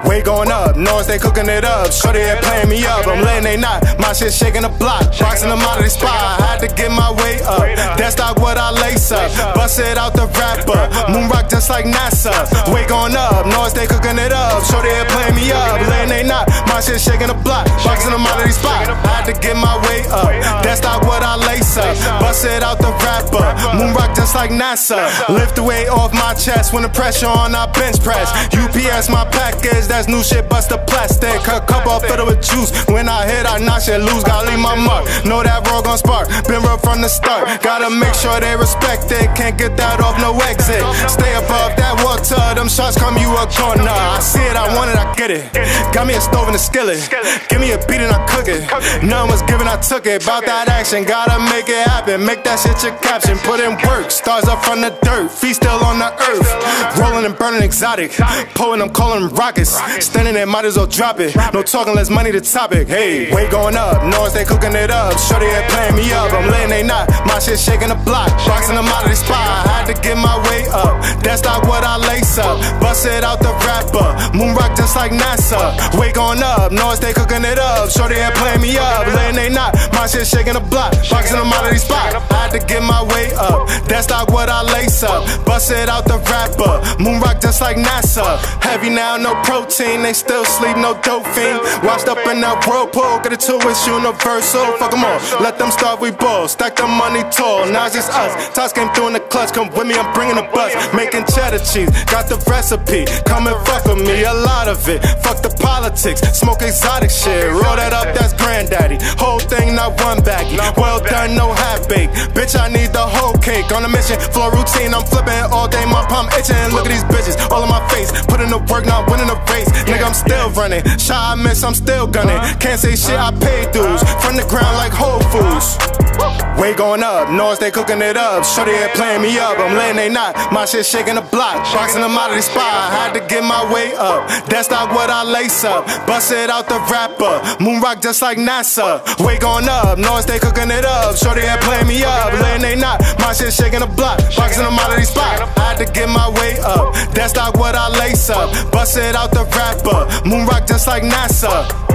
Weight going up, knowing they cooking it up. Shorty ain't playing me up, I'm letting they not. My shit shaking the block, boxing them out of the spot. I had to get my weight up. That's not what I lace up. Bust it out the rapper, moon rock just like NASA. Weight going up, knowing they cooking it up. Shorty ain't playing me up, letting they not. My shit shaking the block, boxing them out of the spot. I had to get my weight up. That's not what I lace up. Bust it out the rapper, moon rock just like NASA. Lift the weight off my chest when the pressure on, I bench press. UPS my package, that's new shit, bust the plastic. A cup all filled with juice. When I hit, I knock shit loose. Gotta leave my mark. Know that roll gon' spark. Been real from the start. Gotta make sure they respect it. Can't get that off, no exit. Stay above that water. Them shots come you a corner. I see it, I want it, I get it. Got me a stove and a skillet. Give me a beat and I cook it. None was given, I took it. About that action, gotta make it happen. Make that shit your caption. Put in work. Stars up from the dirt. Feet still on the earth. Rolling and burning exotic. Pulling, I'm calling them rockets. Standing there, might as well drop it. No talking, less money the topic. Hey, weight going up, knowing they cooking it up. Shorty ain't playing me up, I'm letting they not. My shit shaking the block, boxing them out of the spot. I had to get my weight up. That's not what I lace up. Bust it out the rapper, moon rock just like NASA. Weight going up, knowing they cooking it up. Shorty ain't playing me up, letting they not. My shit shaking the block, boxing them out of the spot. I had to get my weight up. That's not what I lace up. Bust it out the rapper, moon rock just like NASA. Heavy now, no protein, they still sleep, no dope fiend. Washed up in that whirlpool, get it to it's universal. Fuck them all, let them start, we ball. Stack the money tall, now it's just us. Toss came through in the clutch, come with me, I'm bringing the bus. Making cheddar cheese, got the recipe. Come and fuck with me, a lot of it. Fuck the politics, smoke exotic shit. Roll that up, that's granddaddy. Whole thing, not one baggie. Well done, no half baked. Bitch, I need the whole cake. On a mission, floor routine, I'm flipping all day, my palm itching. Look at these bitches, all in my face. Put in the work, not winning the race. Nigga, I'm still running. Shot I miss, I'm still gunning. Can't say shit, I pay dues. From the ground like Whole Foods. Weight going up, knowing they cooking it up. Shorty ain't playing me up, I'm letting they not. My shit shaking the block, boxing them out of the spot. I had to get my weight up. That's not what I lace up. Bust it out the rapper, moon rock just like NASA. Weight going up, knowing they cooking it up. Shorty ain't playing me up, letting they not. My shit shaking the block, boxing them out of the spot. I had to get my weight up. That's not what I lace up. Bust it out the rapper, moon rock just like NASA.